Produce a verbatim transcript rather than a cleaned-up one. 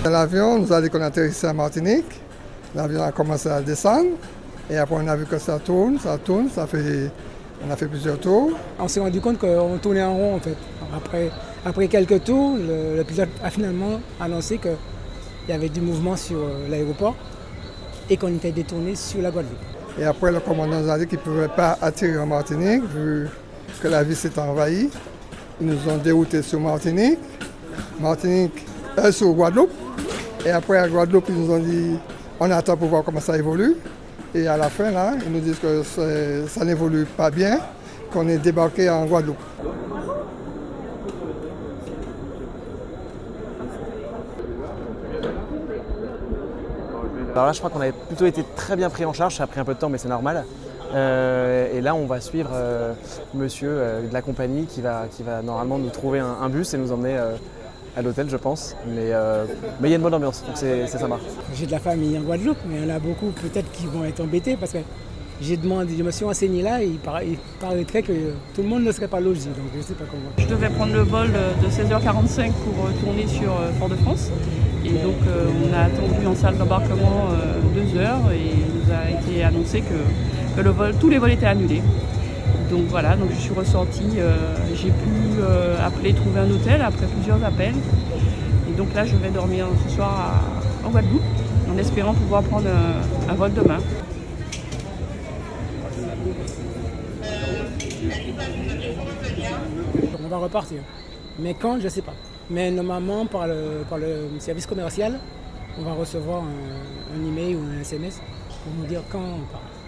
L'avion nous a dit qu'on atterrissait à Martinique. L'avion a commencé à descendre. Et après, on a vu que ça tourne, ça tourne, ça fait, on a fait plusieurs tours. On s'est rendu compte qu'on tournait en rond en fait. Après, après quelques tours, le, le pilote a finalement annoncé qu'il y avait du mouvement sur l'aéroport et qu'on était détourné sur la Guadeloupe. Et après, le commandant nous a dit qu'il ne pouvait pas atterrir en Martinique vu que la ville s'est envahie. Ils nous ont déroutés sur Martinique, Martinique euh, sur Guadeloupe. Et après, à Guadeloupe, ils nous ont dit on attend pour voir comment ça évolue. Et à la fin, là, ils nous disent que ça n'évolue pas bien, qu'on est débarqué en Guadeloupe. Alors là, je crois qu'on avait plutôt été très bien pris en charge, ça a pris un peu de temps, mais c'est normal. Euh, et là, on va suivre euh, monsieur euh, de la compagnie qui va, qui va normalement nous trouver un, un bus et nous emmener euh, à l'hôtel, je pense. Mais euh, mais il y a une bonne ambiance, donc c'est, c'est ça marche. J'ai de la famille en Guadeloupe, mais il y en a beaucoup peut-être qui vont être embêtés parce que j'ai demandé, je me suis renseigné là et il, para, il paraîtrait que tout le monde ne serait pas logé, donc je ne sais pas comment. Je devais prendre le vol de seize heures quarante-cinq pour tourner sur Fort-de-France. Et donc euh, on a attendu en salle d'embarquement euh, deux heures et il nous a été annoncé que, que le vol, tous les vols étaient annulés. Donc voilà, donc je suis ressortie, euh, j'ai pu euh, appeler, trouver un hôtel après plusieurs appels. Et donc là je vais dormir ce soir à, en Guadeloupe en espérant pouvoir prendre un, un vol demain. On va repartir. Mais quand, je ne sais pas. Mais normalement, par le, par le service commercial, on va recevoir un, un email ou un S M S pour nous dire quand on part.